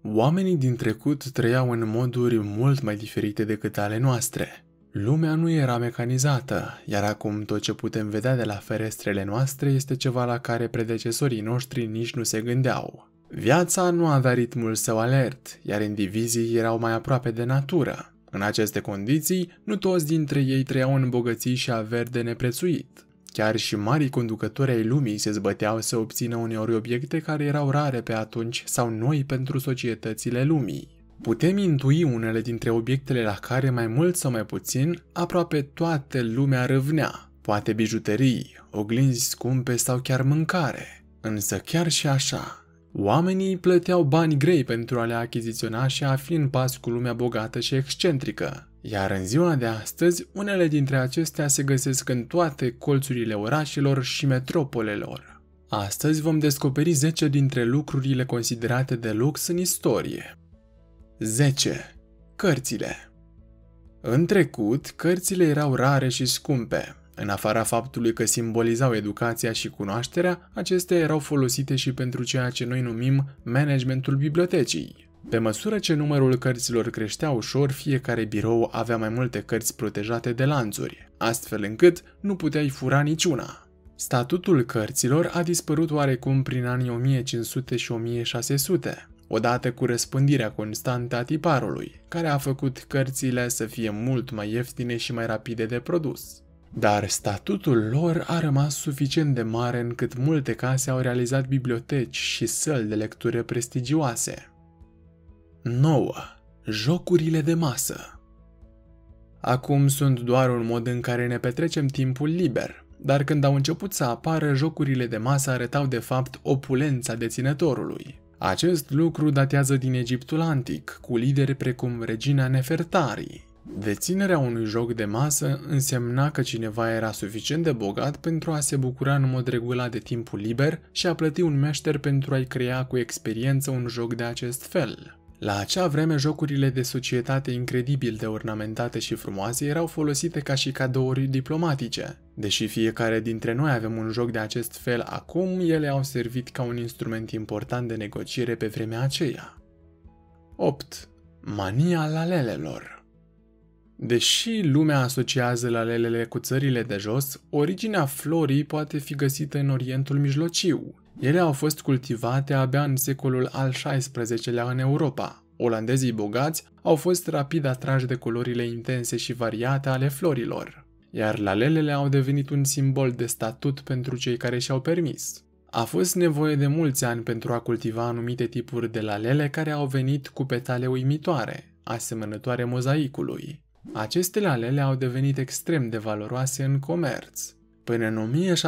Oamenii din trecut trăiau în moduri mult mai diferite decât ale noastre. Lumea nu era mecanizată, iar acum tot ce putem vedea de la ferestrele noastre este ceva la care predecesorii noștri nici nu se gândeau. Viața nu avea ritmul său alert, iar indivizii erau mai aproape de natură. În aceste condiții, nu toți dintre ei trăiau în bogății și averi de neprețuit. Chiar și marii conducători ai lumii se zbăteau să obțină uneori obiecte care erau rare pe atunci sau noi pentru societățile lumii. Putem intui unele dintre obiectele la care, mai mult sau mai puțin, aproape toată lumea râvnea. Poate bijuterii, oglinzi scumpe sau chiar mâncare. Însă chiar și așa, oamenii plăteau bani grei pentru a le achiziționa și a fi în pas cu lumea bogată și excentrică. Iar în ziua de astăzi, unele dintre acestea se găsesc în toate colțurile orașelor și metropolelor. Astăzi vom descoperi 10 dintre lucrurile considerate de lux în istorie. 10. Cărțile. În trecut, cărțile erau rare și scumpe. În afara faptului că simbolizau educația și cunoașterea, acestea erau folosite și pentru ceea ce noi numim managementul bibliotecii. Pe măsură ce numărul cărților creștea ușor, fiecare birou avea mai multe cărți protejate de lanțuri, astfel încât nu puteai fura niciuna. Statutul cărților a dispărut oarecum prin anii 1500 și 1600, odată cu răspândirea constantă a tiparului, care a făcut cărțile să fie mult mai ieftine și mai rapide de produs. Dar statutul lor a rămas suficient de mare încât multe case au realizat biblioteci și săli de lectură prestigioase. 9. Jocurile de masă. Acum sunt doar un mod în care ne petrecem timpul liber, dar când au început să apară, jocurile de masă arătau de fapt opulența deținătorului. Acest lucru datează din Egiptul antic, cu lideri precum regina Nefertari. Deținerea unui joc de masă însemna că cineva era suficient de bogat pentru a se bucura în mod regulat de timpul liber și a plăti un meșter pentru a-i crea cu experiență un joc de acest fel. La acea vreme, jocurile de societate incredibil de ornamentate și frumoase erau folosite ca și cadouri diplomatice. Deși fiecare dintre noi avem un joc de acest fel acum, ele au servit ca un instrument important de negociere pe vremea aceea. 8. Mania lalelelor. Deși lumea asociază lalelele cu țările de jos, originea florii poate fi găsită în Orientul Mijlociu. Ele au fost cultivate abia în secolul al XVI-lea în Europa. Olandezii bogați au fost rapid atrași de culorile intense și variate ale florilor, iar lalelele au devenit un simbol de statut pentru cei care și-au permis. A fost nevoie de mulți ani pentru a cultiva anumite tipuri de lalele care au venit cu petale uimitoare, asemănătoare mozaicului. Aceste lalele au devenit extrem de valoroase în comerț. Până în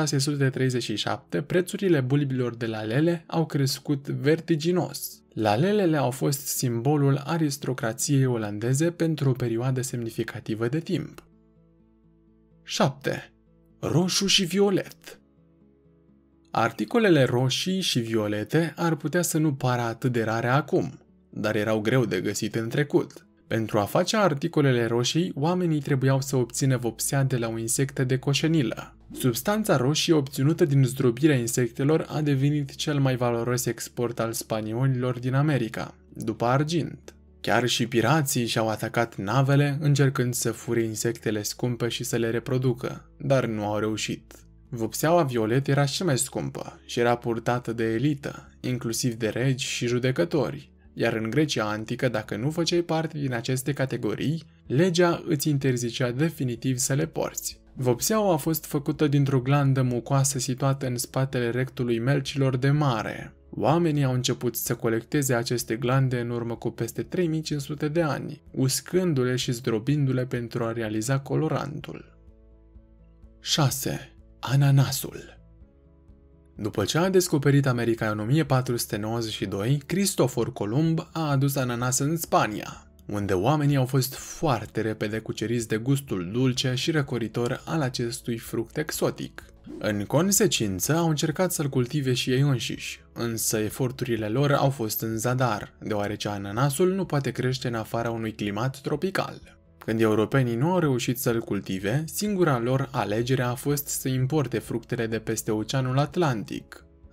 1637, prețurile bulbilor de lalele au crescut vertiginos. Lalelele au fost simbolul aristocrației olandeze pentru o perioadă semnificativă de timp. 7. Roșu și violet. Articolele roșii și violete ar putea să nu pară atât de rare acum, dar erau greu de găsit în trecut. Pentru a face articolele roșii, oamenii trebuiau să obțină vopsea de la o insectă de coșenilă. Substanța roșie obținută din zdrobirea insectelor a devenit cel mai valoros export al spaniolilor din America, după argint. Chiar și pirații și-au atacat navele încercând să fure insectele scumpe și să le reproducă, dar nu au reușit. Vopseaua violet era și mai scumpă și era purtată de elită, inclusiv de regi și judecători. Iar în Grecia antică, dacă nu făceai parte din aceste categorii, legea îți interzicea definitiv să le porți. Vopseaua a fost făcută dintr-o glandă mucoasă situată în spatele rectului melcilor de mare. Oamenii au început să colecteze aceste glande în urmă cu peste 3500 de ani, uscându-le și zdrobindu-le pentru a realiza colorantul. 6. Ananasul. După ce a descoperit America în 1492, Cristofor Columb a adus ananas în Spania, unde oamenii au fost foarte repede cuceriți de gustul dulce și răcoritor al acestui fruct exotic. În consecință, au încercat să-l cultive și ei înșiși, însă eforturile lor au fost în zadar, deoarece ananasul nu poate crește în afara unui climat tropical. Când europenii nu au reușit să-l cultive, singura lor alegere a fost să importe fructele de peste Oceanul Atlantic.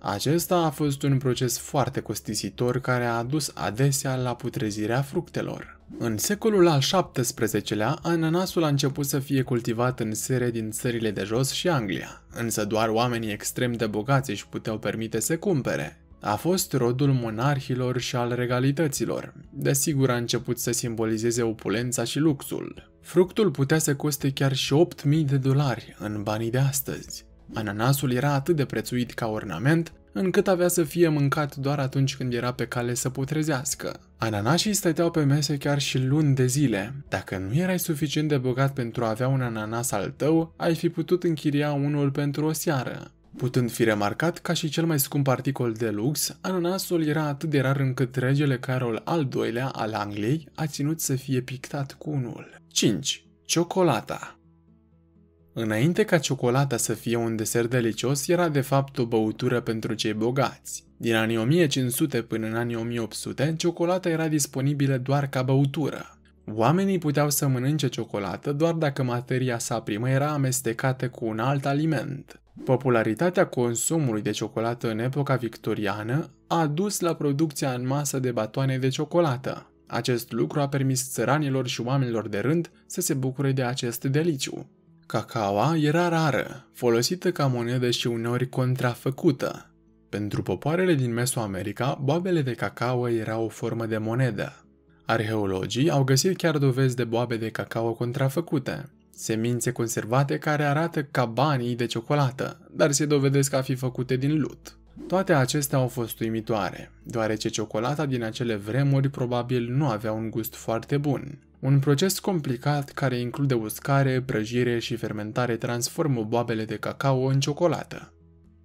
Acesta a fost un proces foarte costisitor care a adus adesea la putrezirea fructelor. În secolul al XVII-lea, ananasul a început să fie cultivat în sere din țările de jos și Anglia, însă doar oamenii extrem de bogați își puteau permite să cumpere. A fost rodul monarhilor și al regalităților. Desigur a început să simbolizeze opulența și luxul. Fructul putea să coste chiar și $8.000 în banii de astăzi. Ananasul era atât de prețuit ca ornament, încât avea să fie mâncat doar atunci când era pe cale să putrezească. Ananașii stăteau pe mese chiar și luni de zile. Dacă nu erai suficient de bogat pentru a avea un ananas al tău, ai fi putut închiria unul pentru o seară. Putând fi remarcat ca și cel mai scump articol de lux, ananasul era atât de rar încât regele Carol al II-lea al Angliei a ținut să fie pictat cu unul. 5. Ciocolata. Înainte ca ciocolata să fie un desert delicios, era de fapt o băutură pentru cei bogați. Din anii 1500 până în anii 1800, ciocolata era disponibilă doar ca băutură. Oamenii puteau să mănânce ciocolată doar dacă materia sa primă era amestecată cu un alt aliment. Popularitatea consumului de ciocolată în epoca victoriană a dus la producția în masă de batoane de ciocolată. Acest lucru a permis țăranilor și oamenilor de rând să se bucure de acest deliciu. Cacaoa era rară, folosită ca monedă și uneori contrafăcută. Pentru popoarele din Mesoamerica, boabele de cacao era o formă de monedă. Arheologii au găsit chiar dovezi de boabe de cacao contrafăcute, semințe conservate care arată ca banii de ciocolată, dar se dovedesc a fi făcute din lut. Toate acestea au fost uimitoare, deoarece ciocolata din acele vremuri probabil nu avea un gust foarte bun. Un proces complicat care include uscare, prăjire și fermentare transformă boabele de cacao în ciocolată.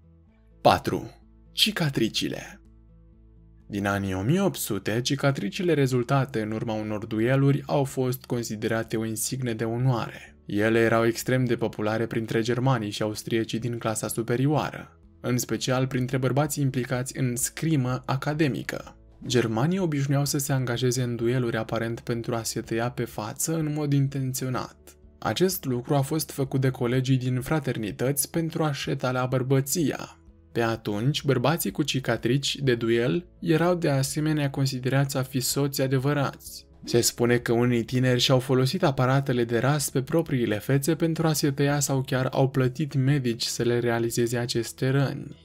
4. Cicatricile. Din anii 1800, cicatricile rezultate în urma unor dueluri au fost considerate o insigne de onoare. Ele erau extrem de populare printre germanii și austriecii din clasa superioară, în special printre bărbații implicați în scrimă academică. Germanii obișnuiau să se angajeze în dueluri aparent pentru a se tăia pe față în mod intenționat. Acest lucru a fost făcut de colegii din fraternități pentru a-și etala bărbăția. Pe atunci, bărbații cu cicatrici de duel erau de asemenea considerați a fi soți adevărați. Se spune că unii tineri și-au folosit aparatele de ras pe propriile fețe pentru a se tăia sau chiar au plătit medici să le realizeze aceste răni.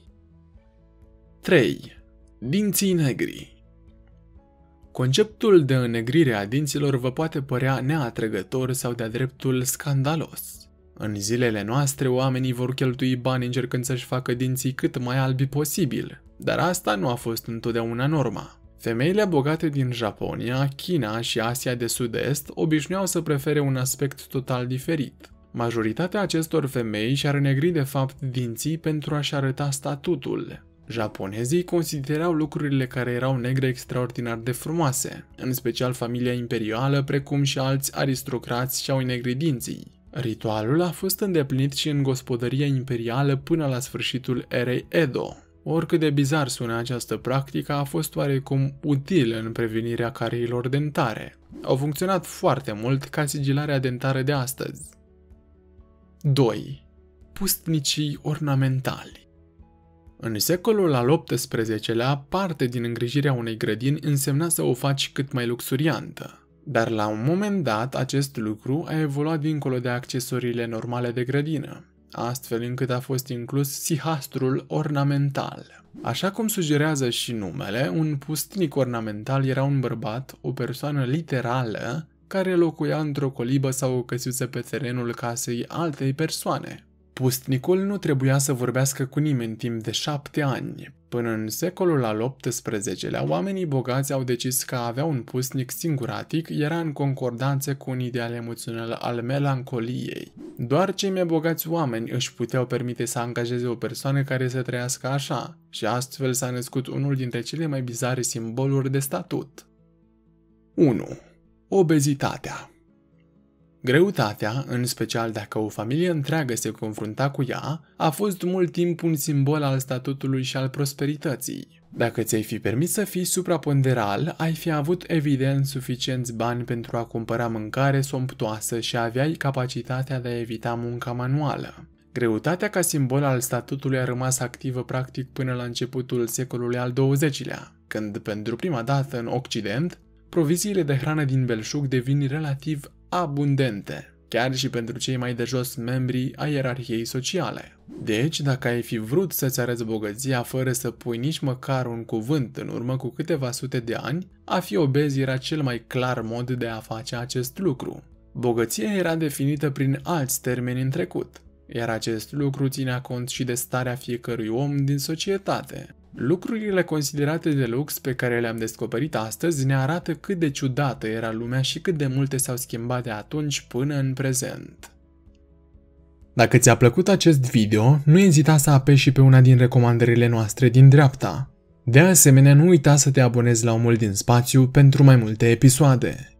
3. Dinții negri. Conceptul de înnegrire a dinților vă poate părea neatrăgător sau de-a dreptul scandalos. În zilele noastre, oamenii vor cheltui bani încercând să-și facă dinții cât mai albi posibil, dar asta nu a fost întotdeauna norma. Femeile bogate din Japonia, China și Asia de Sud-Est obișnuiau să prefere un aspect total diferit. Majoritatea acestor femei și-ar înnegri de fapt dinții pentru a-și arăta statutul. Japonezii considerau lucrurile care erau negre extraordinar de frumoase, în special familia imperială, precum și alți aristocrați și-au înnegrit dinții. Ritualul a fost îndeplinit și în gospodăria imperială până la sfârșitul erei Edo. Oricât de bizar sună această practică, a fost oarecum utilă în prevenirea cariilor dentare. Au funcționat foarte mult ca sigilarea dentară de astăzi. 2. Pustnicii ornamentali. În secolul al XVIII-lea, parte din îngrijirea unei grădini însemna să o faci cât mai luxuriantă. Dar la un moment dat, acest lucru a evoluat dincolo de accesoriile normale de grădină, astfel încât a fost inclus sihastrul ornamental. Așa cum sugerează și numele, un pustnic ornamental era un bărbat, o persoană literală, care locuia într-o colibă sau o căsuță pe terenul casei altei persoane. Pustnicul nu trebuia să vorbească cu nimeni timp de 7 ani. Până în secolul al XVIII-lea, oamenii bogați au decis că a avea un pustnic singuratic era în concordanță cu un ideal emoțional al melancoliei. Doar cei mai bogați oameni își puteau permite să angajeze o persoană care să trăiască așa, și astfel s-a născut unul dintre cele mai bizare simboluri de statut. 1. Obezitatea. Greutatea, în special dacă o familie întreagă se confrunta cu ea, a fost mult timp un simbol al statutului și al prosperității. Dacă ți-ai fi permis să fii supraponderal, ai fi avut evident suficienți bani pentru a cumpăra mâncare somptuoasă și aveai capacitatea de a evita munca manuală. Greutatea ca simbol al statutului a rămas activă practic până la începutul secolului al XX-lea, când pentru prima dată în Occident, proviziile de hrană din belșug devin relativ abundente, chiar și pentru cei mai de jos membri ai ierarhiei sociale. Deci, dacă ai fi vrut să-ți arăți bogăția fără să pui nici măcar un cuvânt în urmă cu câteva sute de ani, a fi obez era cel mai clar mod de a face acest lucru. Bogăția era definită prin alți termeni în trecut, iar acest lucru ținea cont și de starea fiecărui om din societate. Lucrurile considerate de lux pe care le-am descoperit astăzi ne arată cât de ciudată era lumea și cât de multe s-au schimbat de atunci până în prezent. Dacă ți-a plăcut acest video, nu ezita să apeși și pe una din recomandările noastre din dreapta. De asemenea, nu uita să te abonezi la Omul din Spațiu pentru mai multe episoade.